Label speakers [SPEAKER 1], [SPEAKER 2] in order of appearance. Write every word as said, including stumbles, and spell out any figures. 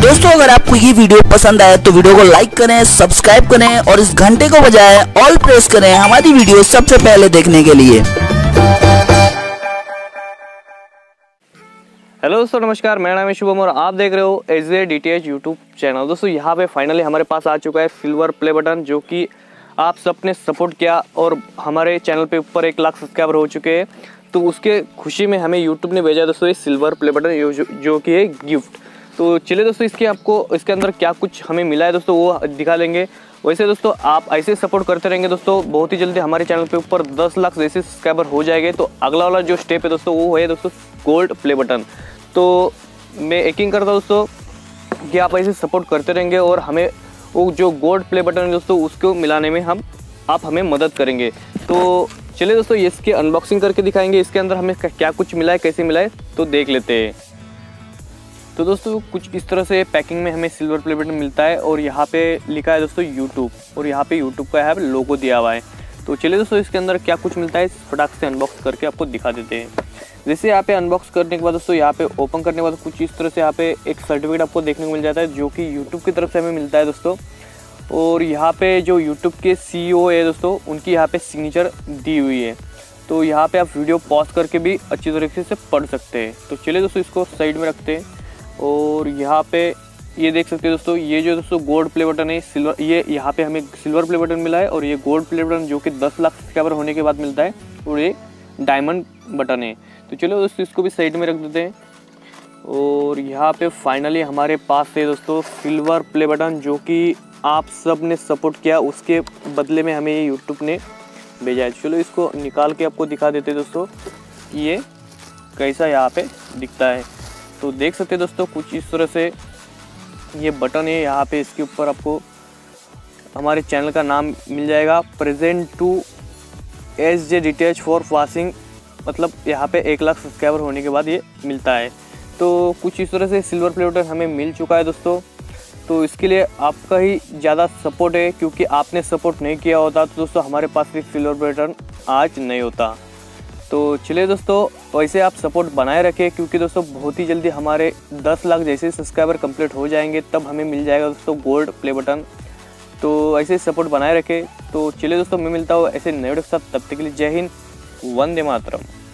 [SPEAKER 1] दोस्तों अगर आपको ये वीडियो पसंद आए तो वीडियो को लाइक करें, सब्सक्राइब करें और इस घंटे को बजाय ऑल प्रेस करें हमारी वीडियो सबसे पहले देखने के लिए।
[SPEAKER 2] हेलो दोस्तों, नमस्कार। मेरा नाम है शुभम और आप देख रहे हो as A D T H YouTube channel. दोस्तों यहाँ पे फाइनली हमारे पास आ चुका है सिल्वर प्ले बटन, जो कि आप सबने सपोर्ट किया और हमारे चैनल पे ऊपर एक लाख सब्सक्राइबर हो चुके हैं। तो उसके खुशी में हमें यूट्यूब ने भेजा दोस्तों ये सिल्वर प्ले बटन, जो, जो कि है गिफ्ट। तो चलिए दोस्तों, इसके आपको इसके अंदर क्या कुछ हमें मिला है दोस्तों वो दिखा देंगे। वैसे दोस्तों आप ऐसे सपोर्ट करते रहेंगे दोस्तों, बहुत ही जल्दी हमारे चैनल पे ऊपर दस लाख जैसे सब्सक्राइबर हो जाएंगे। तो अगला वाला जो स्टेप है दोस्तों वो है दोस्तों गोल्ड प्ले बटन। तो मैं यकीन करता हूँ दोस्तों कि आप ऐसे सपोर्ट करते रहेंगे और हमें वो जो गोल्ड प्ले बटन है दोस्तों उसको मिलाने में हम आप हमें मदद करेंगे। तो चलिए दोस्तों इसकी अनबॉक्सिंग करके दिखाएंगे, इसके अंदर हमें क्या कुछ मिला है, कैसे मिला है, तो देख लेते हैं। तो दोस्तों कुछ इस तरह से पैकिंग में हमें सिल्वर प्ले बटन मिलता है और यहाँ पे लिखा है दोस्तों यूट्यूब, और यहाँ पे यूट्यूब का है लोगो दिया हुआ है। तो चलिए दोस्तों इसके अंदर क्या कुछ मिलता है फटाक से अनबॉक्स करके आपको दिखा देते हैं। जैसे यहाँ पे अनबॉक्स करने के बाद दोस्तों यहाँ पे ओपन करने के बाद कुछ इस तरह से यहाँ पे एक सर्टिफिकेट आपको देखने को मिल जाता है, जो कि यूट्यूब की तरफ से हमें मिलता है दोस्तों। और यहाँ पे जो यूट्यूब के सी ई ओ है दोस्तों, उनकी यहाँ पे सिग्नेचर दी हुई है। तो यहाँ पे आप वीडियो पॉज करके भी अच्छी तरीके से पढ़ सकते हैं। तो चलिए दोस्तों इसको साइड में रखते हैं और यहाँ पे ये देख सकते हैं दोस्तों, ये जो दोस्तों गोल्ड प्ले बटन है सिल्वर, ये यहाँ पे हमें सिल्वर प्ले बटन मिला है और ये गोल्ड प्ले बटन जो कि दस लाख सब्सक्राइबर होने के बाद मिलता है, और ये डायमंड बटन है। तो चलो दोस्तों इसको भी साइड में रख देते हैं। और यहाँ पे फाइनली हमारे पास है दोस्तों सिल्वर प्ले बटन, जो कि आप सब ने सपोर्ट किया उसके बदले में हमें ये यूट्यूब ने भेजा है। चलो इसको निकाल के आपको दिखा देते हैं दोस्तों कि ये कैसा यहाँ पे दिखता है। तो देख सकते हैं दोस्तों कुछ इस तरह से ये बटन है। यहाँ पे इसके ऊपर आपको हमारे चैनल का नाम मिल जाएगा, present to S J D T H for passing, मतलब यहाँ पे एक लाख सब्सक्राइबर होने के बाद ये मिलता है। तो कुछ इस तरह से सिल्वर प्ले बटन हमें मिल चुका है दोस्तों। तो इसके लिए आपका ही ज़्यादा सपोर्ट है, क्योंकि आपने सपोर्ट नहीं किया होता तो दोस्तों हमारे पास भी सिल्वर प्ले बटन आज नहीं होता। तो चलिए दोस्तों वैसे आप सपोर्ट बनाए रखें, क्योंकि दोस्तों बहुत ही जल्दी हमारे दस लाख जैसे सब्सक्राइबर कंप्लीट हो जाएंगे, तब हमें मिल जाएगा दोस्तों गोल्ड प्ले बटन। तो ऐसे सपोर्ट बनाए रखें। तो चलिए दोस्तों मैं मिलता हूँ ऐसे नए वीडियो के साथ, तब तक के लिए जय हिंद, वंदे मातरम।